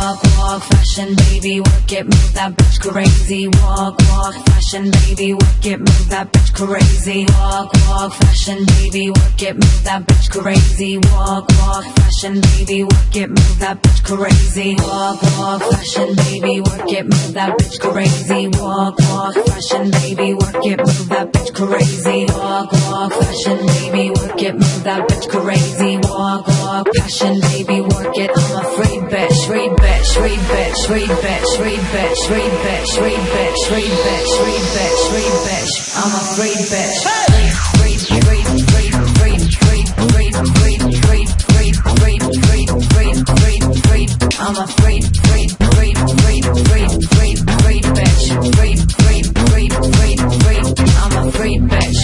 Walk, walk, fashion, baby, work it, move that bitch crazy. Walk, walk, fashion, baby, work it, move that bitch crazy. Walk, walk, fashion, baby, work it, move that bitch crazy. Walk, walk, fashion, baby, work it, move that bitch crazy. Walk, walk, fashion, baby, work it, move that bitch crazy. Walk, walk, fashion, baby, work it, move that bitch crazy. Walk, walk, fashion, baby, work it, move that bitch crazy. Walk, walk, fashion, baby, work it. I'm a free bitch, free bitch, free bitch, free bitch, free bitch, free bitch, free bitch, free bitch, free bitch, free bitch. I'm a free bitch. Free, free, free, free, free, free, free, free, free, free, free, free, free, free, free. I'm a free, free, free, free, free, free, free bitch. Free, free, free, free, free. I'm a free bitch.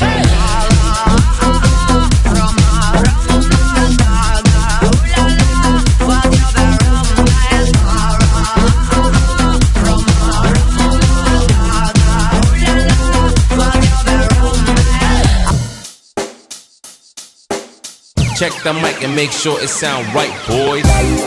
Check the mic and make sure it sound right, boys.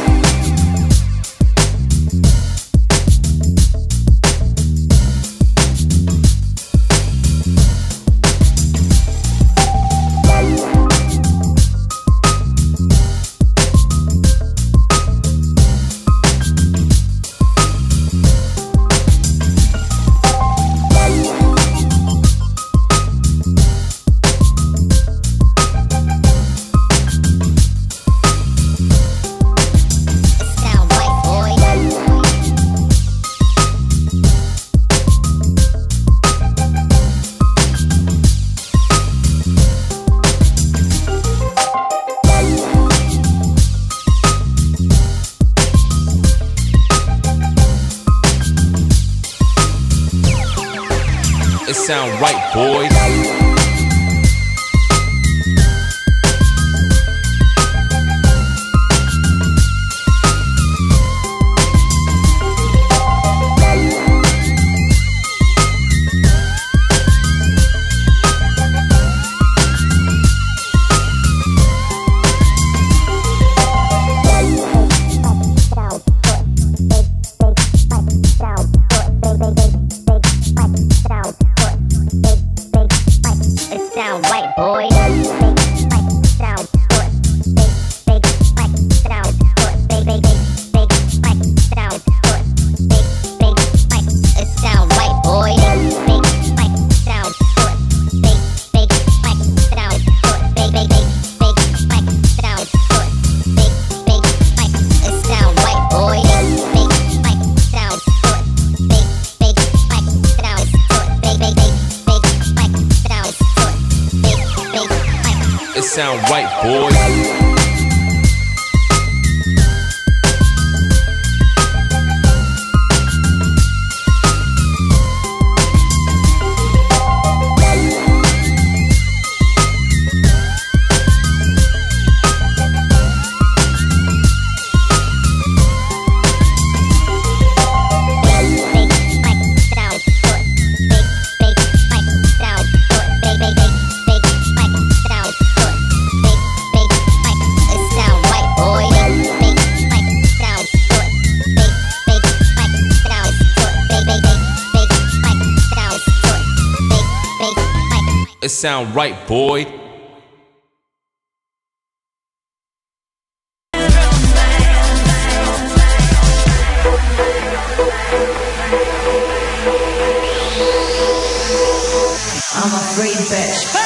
It sound right, boys. It sound right, boys. It sound right, boy. I'm a free bitch.